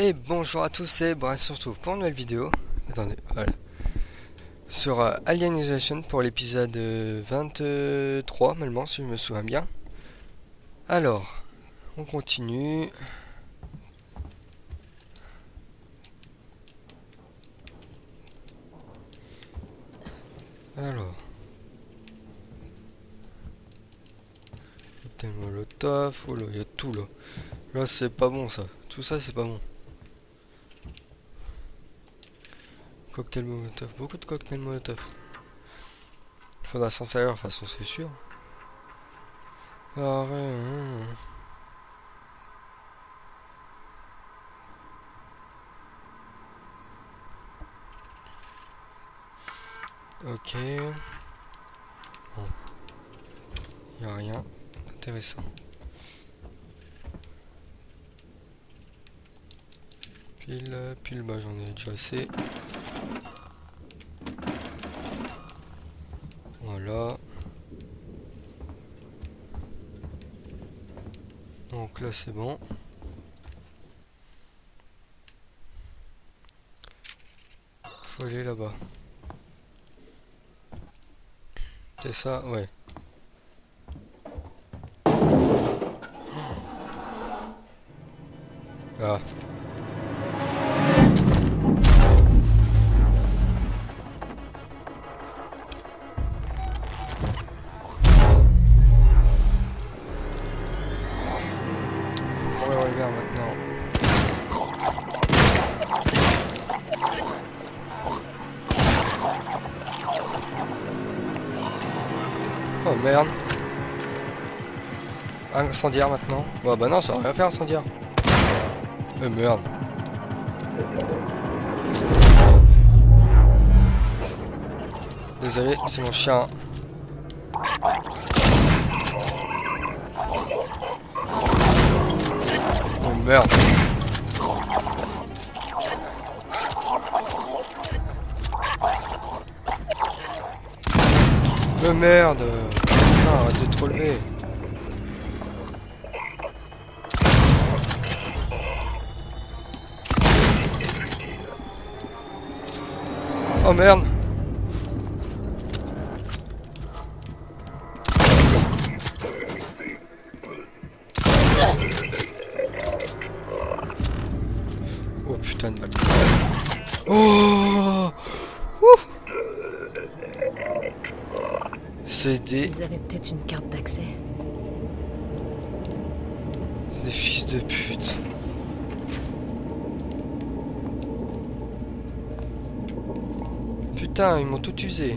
Et bonjour à tous et bon, on se retrouve pour une nouvelle vidéo. Attendez, voilà. Sur Alien Isolation pour l'épisode 23, normalement, si je me souviens bien. Alors, on continue. Alors. Cocktail Molotov, oh là, il y a tout là. Là, c'est pas bon ça. Tout ça, c'est pas bon. Cocktail Molotov, beaucoup de cocktails Molotov. Il faudra s'en servir, de toute façon, c'est sûr. Ah, ouais, Ok. Bon. Y a rien d'intéressant. Pile, bah j'en ai déjà assez. Voilà. Donc là c'est bon. Faut aller là-bas. C'est ça, ouais. Ah. On va revenir maintenant. Oh merde. Incendiaire maintenant. Bah non, ça va rien faire incendiaire. Merde. Désolé, c'est mon chien. Oh merde. Merde. Putain, arrête de te relever. Oh merde. Oh putain de balle. Oh. C'est des... Vous avez peut-être une carte d'accès. C'est des fils de pute. Putain, ils m'ont tout usé.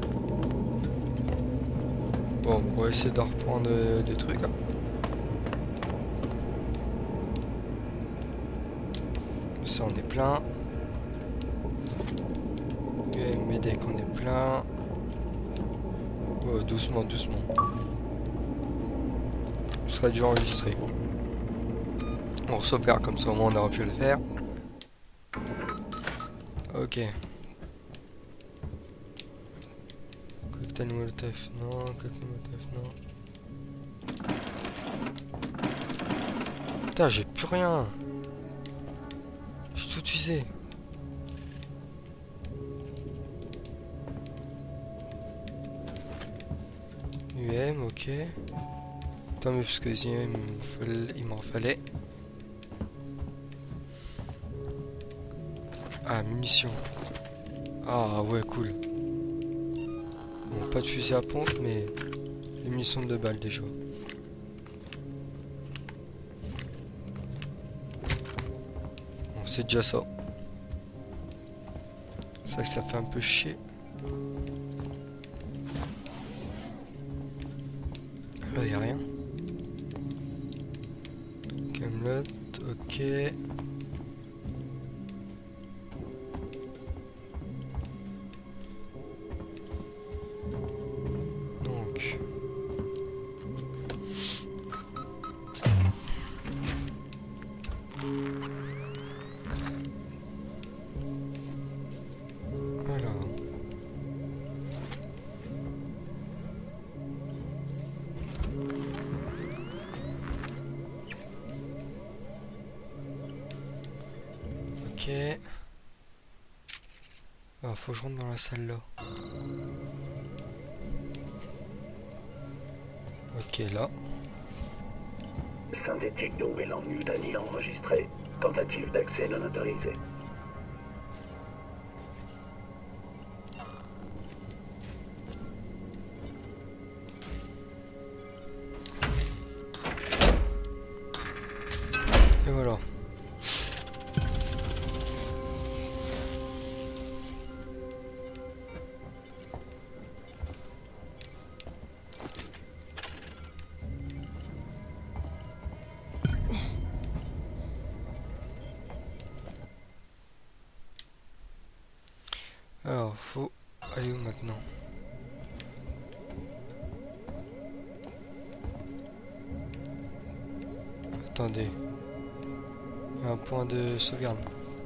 Bon, on va essayer de reprendre des trucs. Hein. Ça, on est plein. Et m'aider qu'on est plein. Oh, doucement, doucement. On serait déjà enregistré. On s'opère comme ça, au moins on aurait pu le faire. Ok. Cocktail Molotov, non. Cocktail Molotov, non. Putain, j'ai plus rien. J'ai tout usé. UM, ok. Tant mieux parce que il m'en fallait. Ah, munitions. Ah ouais, cool. Bon, pas de fusil à pompe, mais des munitions de 2 balles déjà. Bon, c'est déjà ça. C'est vrai que ça fait un peu chier. Là, y a rien. Camelot, ok. Donc. Voilà. Ok. Ah, faut que je rentre dans la salle là. Ok, là. Synthétique d'eau mêlant Newtani enregistré. Tentative d'accès non autorisée. Et voilà. Alors, faut aller où maintenant? Attendez. Il y a un point de sauvegarde.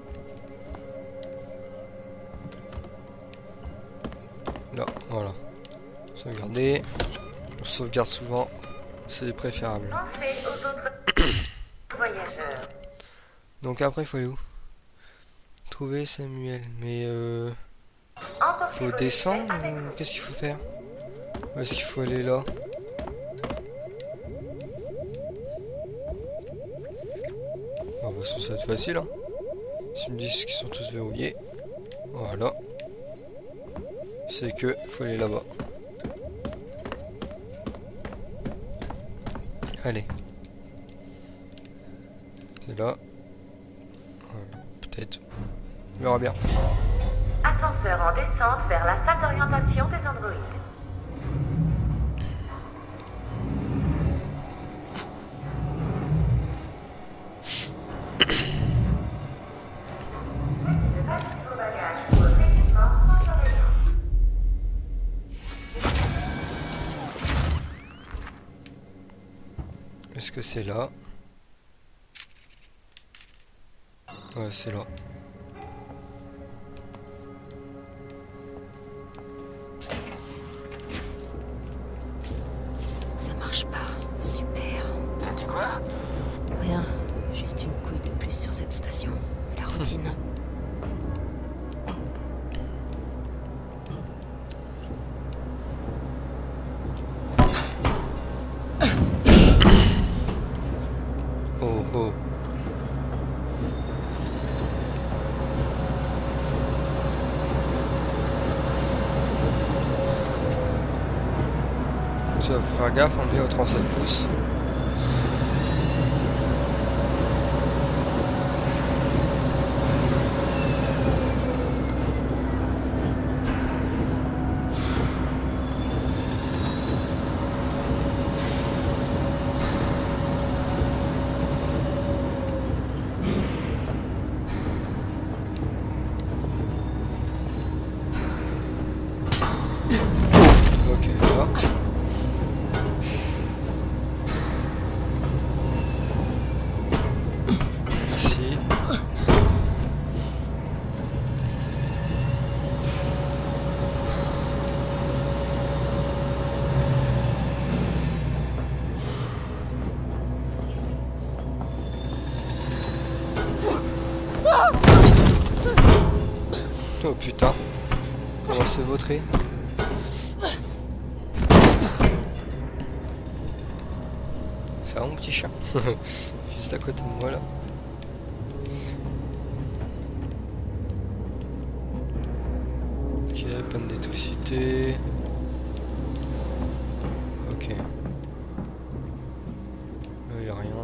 Là, voilà. Sauvegarder. On sauvegarde souvent. C'est préférable. Pensez aux autres voyageurs. Donc après, il faut aller où? Trouver Samuel. Mais Emportez faut vos descendre déchets avec ou vous. qu'est-ce qu'il faut faire? Où est-ce qu'il faut aller là? Bon, bah, ça va être facile, hein. S'ils me disent qu'ils sont tous verrouillés. Voilà. C'est que faut aller là-bas. Allez. C'est là. Voilà. Peut-être. On verra bien. Ascenseur en descente vers la salle d'orientation des androïdes. Ne pas laisser vos bagages ou vos équipements sans surveillance. Est-ce que c'est là? Ouais, c'est là. Ça marche pas. Super. T'as dit quoi? Rien. Juste une couille de plus sur cette station. La routine. Oh oh. Ça, faut faire gaffe, on est au 37 pouces. Ok, là. Ici. Oh putain. Comment c'est vautré? C'est un mon petit chat. Juste à côté de moi là. Ok, panne d'électricité. Ok. Là y a rien.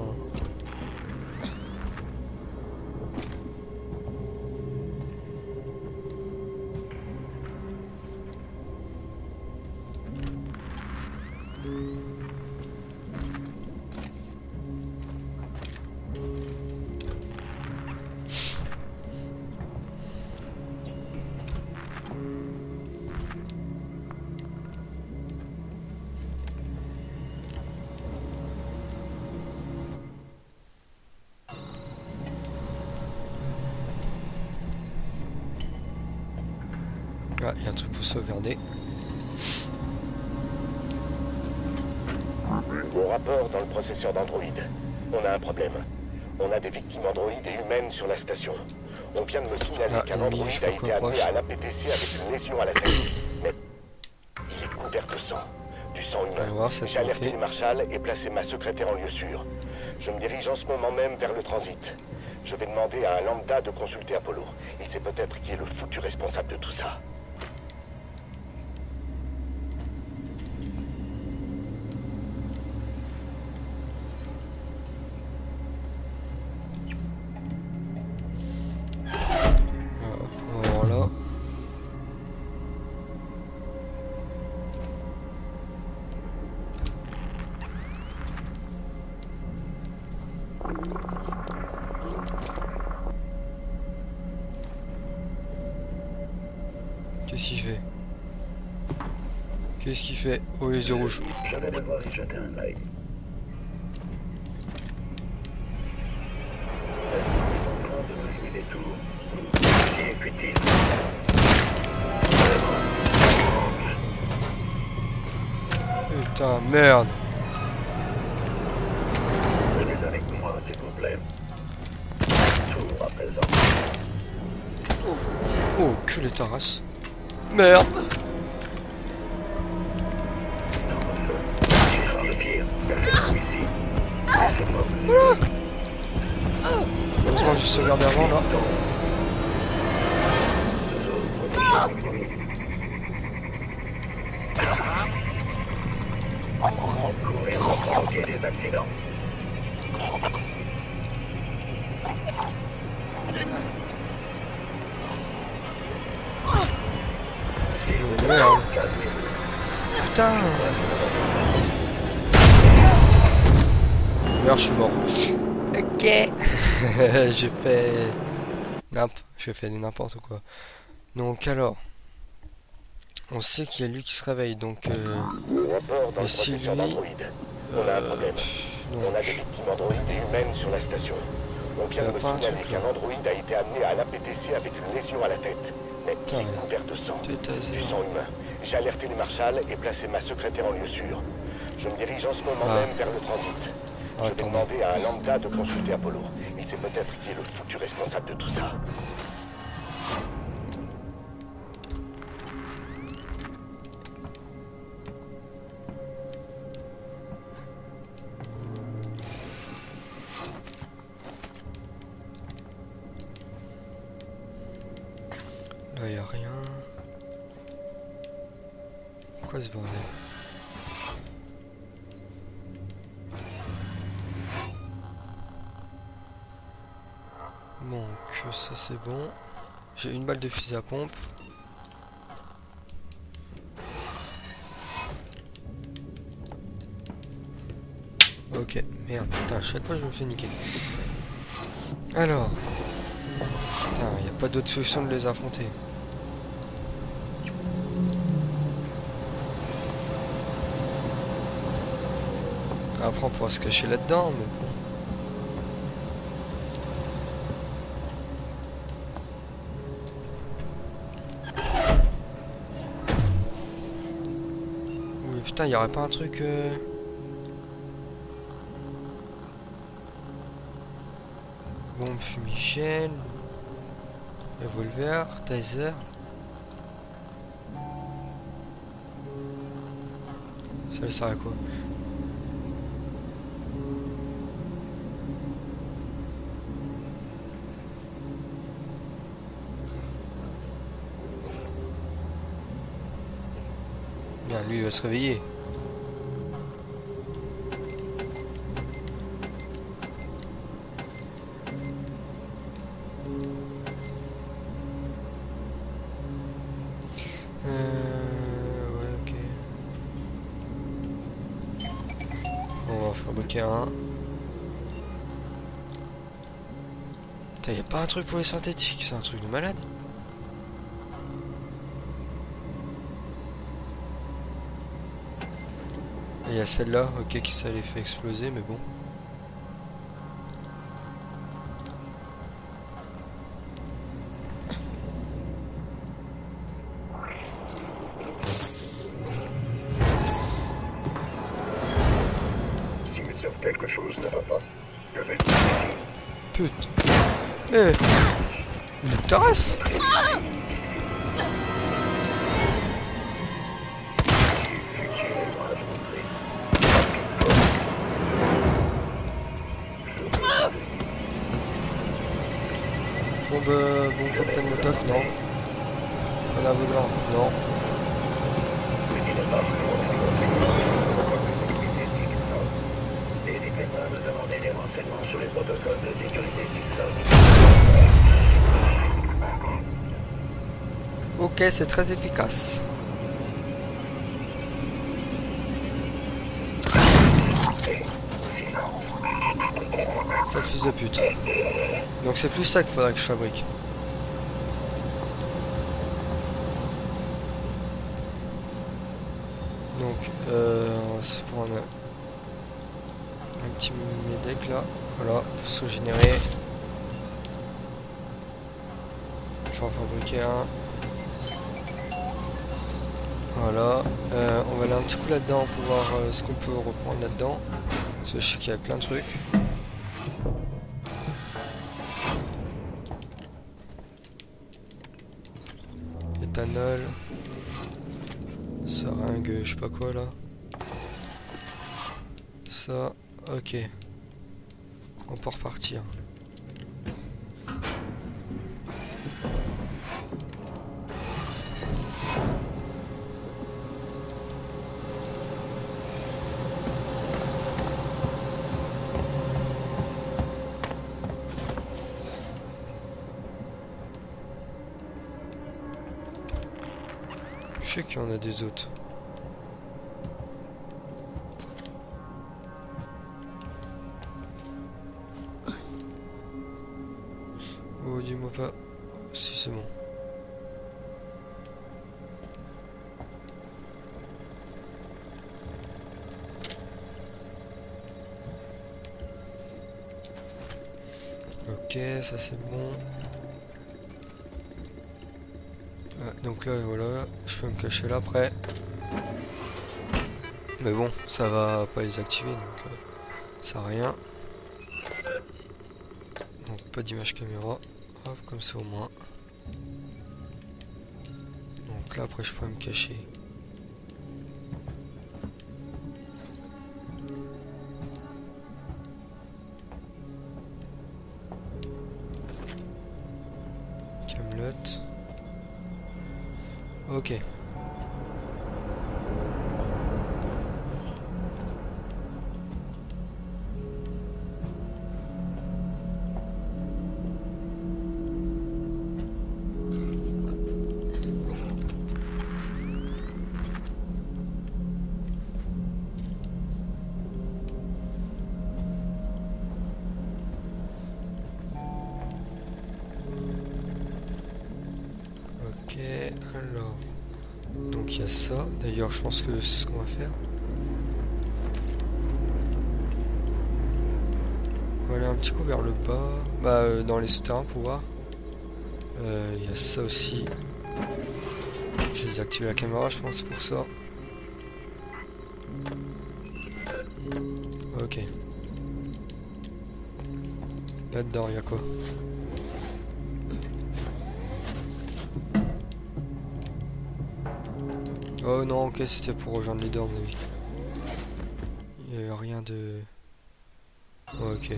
Ah, il y a un truc pour sauvegarder. Au rapport dans le processeur d'Android. On a un problème. On a des victimes androïdes et humaines sur la station. On vient de me signaler Ah, qu'un ennemi, androïde je sais a pas été quoi amené proche. à l'APTC avec une lésion à la tête. Mais il est couvert de sang. Du sang On va humain. voir, ça peut J'ai alerté manquer. les marshals et placé ma secrétaire en lieu sûr. Je me dirige en ce moment même vers le transit. Je vais demander à un lambda de consulter Apollo. Il sait peut-être qui est le foutu responsable de tout ça. On va voir là. Qu'est-ce qu'il fait? Qu'est-ce qu'il fait? Oh, les yeux rouges. Je vais devoir y jeter un œil. Est-ce en train de me jouer des tours? Si est futile. Putain, merde. Venez avec moi, s'il vous plaît. Tour à présent. Oh, que les taras. Merde. Justifié. Faites-vous ici. Laissez-moi vous aider. Heureusement, j'ai sauvegardé avant là. Courir pour provoquer des accidents. S'il vous plaît, Merde. calmez-vous. Putain. Merde, je suis mort. Ok. J'ai fait... J'ai fait n'importe quoi. Donc alors... On sait qu'il y a lui qui se réveille, donc... Rapport dans Et le si processeur lui- d'Android. On a un problème. donc, On a des victimes androïdes et humaines sur la station. On vient Il y a de me pas un signaler truc, là. qu'un androïde a été amené à l'APTC avec une lésion à la tête. Mais il Putain, est couvert de sang. t'es tasé. Du sang humain. J'ai alerté les marshals et placé ma secrétaire en lieu sûr. Je me dirige en ce moment Ah. même vers le transit. Je vais Attends. demander à un lambda de consulter Apollo. Il sait peut-être qui est le foutu responsable de tout ça. Là, y a rien. Quoi ce bordel? Donc, ça c'est bon. J'ai une balle de fusil à pompe. Ok, merde, putain, à chaque fois je me fais niquer. Alors, putain, y a pas d'autre solution de les affronter. Après on pourra se cacher là-dedans, mais bon. Oui, putain, y aurait pas un truc... Bombe fumigène, revolver, taser. Ça sert à quoi? Bien, lui il va se réveiller. Ouais, ok. On va en fabriquer un. Putain, y a pas un truc pour les synthétiques, c'est un truc de malade. Il y a celle-là, ok, qui ça les fait exploser, mais bon. Si quelque chose ne va pas, je vais le faire ici. Putain. Eh. Une doctoresse. Bon cocktail Molotov, non. Un aveuglant, non. N'hésitez pas à me demander des renseignements sur les protocoles de sécurité Silson. Ok, c'est très efficace. Sale fils de pute. Donc c'est plus ça qu'il faudrait que je fabrique. Donc on va se prendre un petit médec là. Voilà, pour se régénérer. Je vais en fabriquer un. Voilà, on va aller un petit coup là-dedans pour voir ce qu'on peut reprendre là-dedans. Parce que je sais qu'il y a plein de trucs. Éthanol. Seringue, je sais pas quoi là. Ça, ok. On peut repartir. Je sais qu'il y en a des autres. Oh, dis-moi pas. Si, c'est bon. Ok, ça c'est bon. Donc là voilà, je peux me cacher là après. Mais bon, ça va pas les activer donc ça sert à rien. Donc pas d'image caméra. Hop, comme ça au moins. Donc là après je peux me cacher. Camelot. Ok. Ok, alors. Donc il y a ça. D'ailleurs, je pense que c'est ce qu'on va faire. On va aller un petit coup vers le bas. Dans les souterrains pour voir. Il y a ça aussi. J'ai désactivé la caméra, je pense, pour ça. Ok. Là-dedans, il y a quoi? Oh non, ok, c'était pour rejoindre les dormes, oui. Il n'y avait rien de... Oh, ok.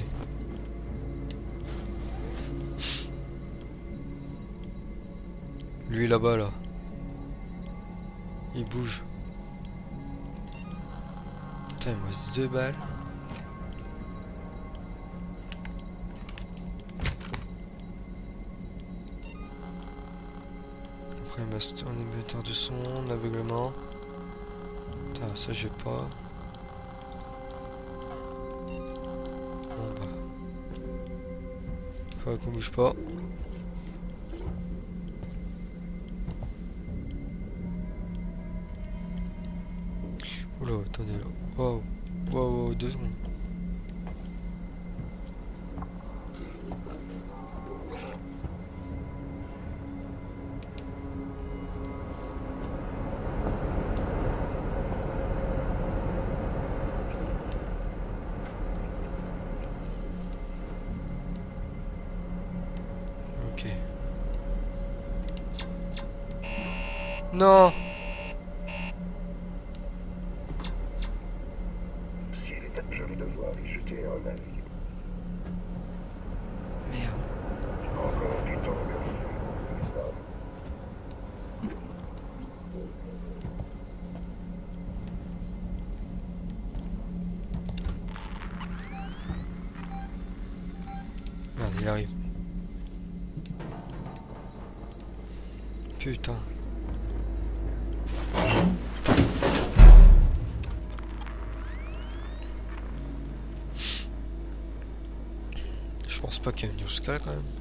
Lui là-bas, là. Il bouge. Putain, il me reste 2 balles. Après, il me reste un émetteur de son, un aveuglement. Putain, ça j'ai pas. Bon bah. Faudrait qu'on bouge pas. Oula, attendez là. Wow. Wow, 2 secondes. Ok. Non. S'il est je vais devoir y jeter un avis. Merde. Encore du temps, merci. Merde, il arrive. Putain. Je pense pas qu'il y ait une jusqu'à là quand même.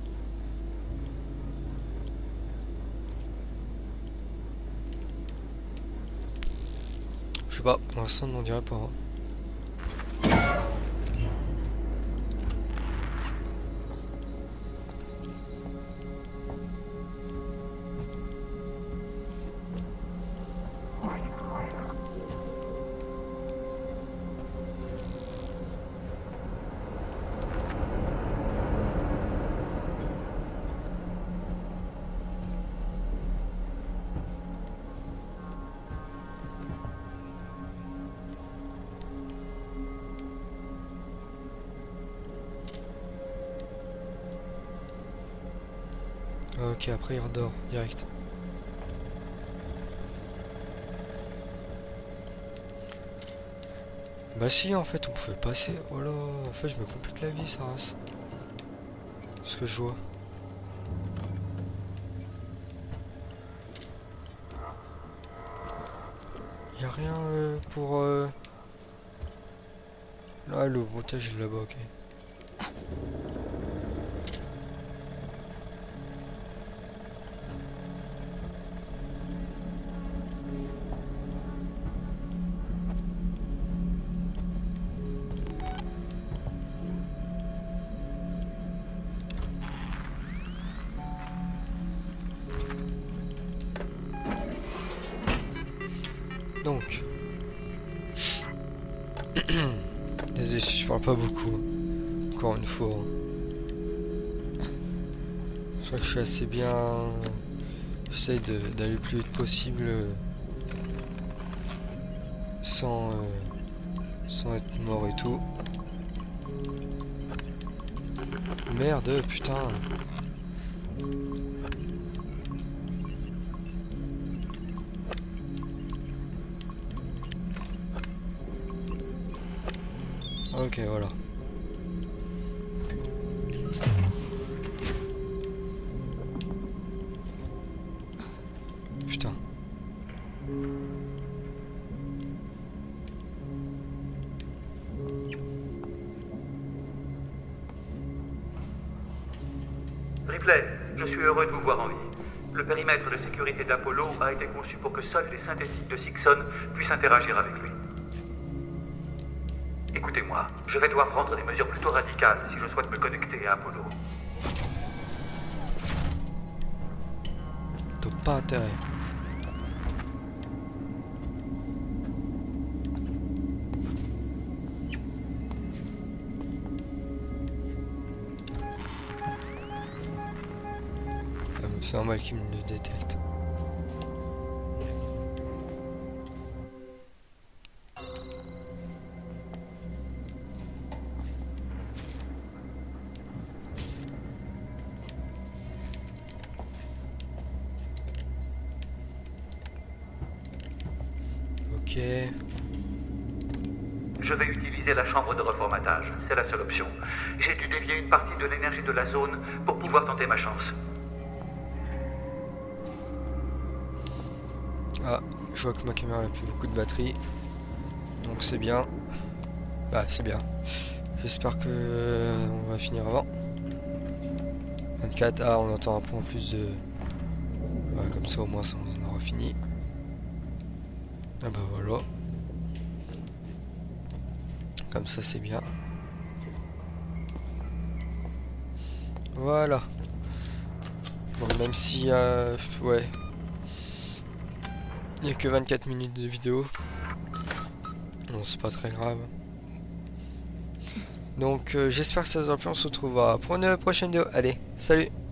Je sais pas, pour l'instant on n'en dirait pas. Hein. Ok, après il redort direct. Bah si, en fait on pouvait passer. Oh là, en fait je me complique la vie, ça race. Ce que je vois. Y a rien pour là, le montage est là-bas, ok. Donc, désolé si je parle pas beaucoup, encore une fois. Je crois que je suis assez bien. J'essaie d'aller le plus vite possible sans être mort et tout. Merde, putain. Ok, voilà. Putain. Ripley, je suis heureux de vous voir en vie. Le périmètre de sécurité d'Apollo a été conçu pour que seuls les synthétiques de Sixon puissent interagir avec lui. Écoutez-moi, je vais devoir prendre des mesures plutôt radicales si je souhaite me connecter à Apollo. T'as pas intérêt. Ah, mais c'est normal qu'il me le détecte. Ok. Je vais utiliser la chambre de reformatage. C'est la seule option. J'ai dû dévier une partie de l'énergie de la zone pour pouvoir tenter ma chance. Ah, je vois que ma caméra n'a plus beaucoup de batterie. Donc c'est bien. Bah c'est bien. J'espère que on va finir avant. 24. Ah, on attend un point en plus de... Ouais, comme ça au moins ça on aura fini. Ah bah voilà. Comme ça c'est bien. Voilà. Bon, même si ouais, il n'y a que 24 minutes de vidéo. Bon, c'est pas très grave. Donc j'espère que ça vous a plu. On se retrouvera pour une prochaine vidéo. Allez, salut!